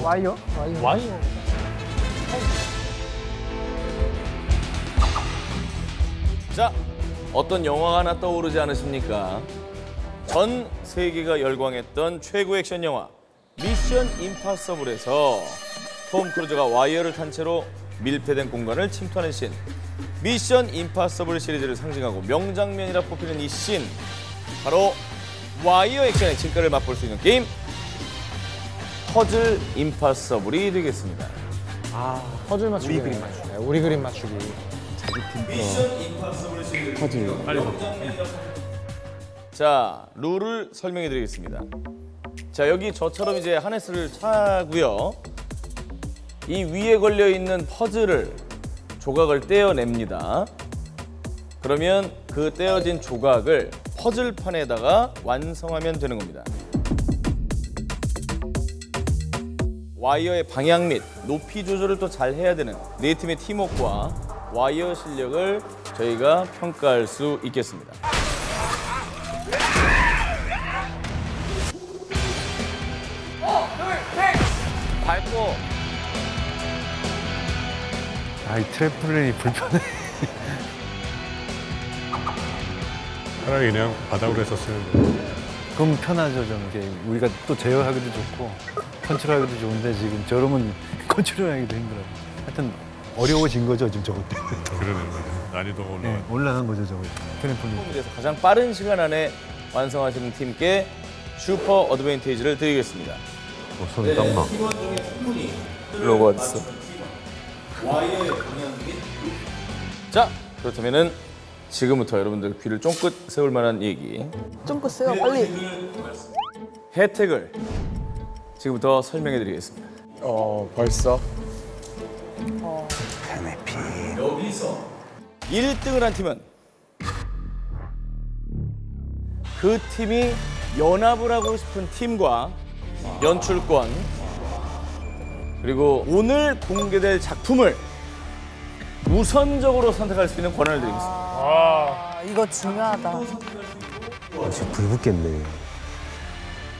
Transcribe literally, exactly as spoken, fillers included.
와이어? 와이어. 와이어. 자, 어떤 영화가 하나 떠오르지 않으십니까? 전 세계가 열광했던 최고 액션 영화 미션 임파서블에서 톰 크루즈가 와이어를 탄 채로 밀폐된 공간을 침투하는 씬. 미션 임파서블 시리즈를 상징하고 명장면이라 뽑히는 이 씬. 바로 와이어 액션의 진가를 맛볼 수 있는 게임 퍼즐 임파서블이 되겠습니다. 아, 퍼즐 맞추기. 우리 그림 맞추기. 네, 우리 그림 맞추기. 미션 임파서블 시리즈 퍼즐. 빨리 자, 룰을 설명해 드리겠습니다. 자, 여기 저처럼 이제 하네스를 차고요. 이 위에 걸려 있는 퍼즐을 조각을 떼어냅니다. 그러면 그 떼어진 조각을 퍼즐판에다가 완성하면 되는 겁니다. 와이어의 방향 및 높이 조절을 또 잘 해야 되는 네 팀의 팀워크와 와이어 실력을 저희가 평가할 수 있겠습니다. 밟고. 아, 이 트램플린이 불편해. 차라리 그냥 바닥으로 해서 쓰는 거. 그럼 편하죠, 좀. 이게 우리가 또 제어하기도 좋고 컨트롤하기도 좋은데 지금 저러면 컨트롤하기도 힘들어요. 하여튼 어려워진 거죠, 지금 저것 때문에. 그러네, 난이도가 올라가. 네, 올라간 거죠, 저거. 트램플린. 그래서 가장 빠른 시간 안에 완성하시는 팀께 슈퍼 어드밴티지를 드리겠습니다. 어, 손 땀나. 로고 어딨어? 자, 그렇다면은 지금부터 여러분들 귀를 쫑긋 세울 만한 얘기, 쫑긋 세요, 빨리. 혜택을 지금부터 설명해 드리겠습니다. 어, 벌써? 어. 여기서 일 등을 한 팀은 그 팀이 연합을 하고 싶은 팀과 연출권, 그리고 오늘 공개될 작품을 우선적으로 선택할 수 있는 권한을 드리겠습니다. 아, 이거 중요하다. 지금 불 붙겠네.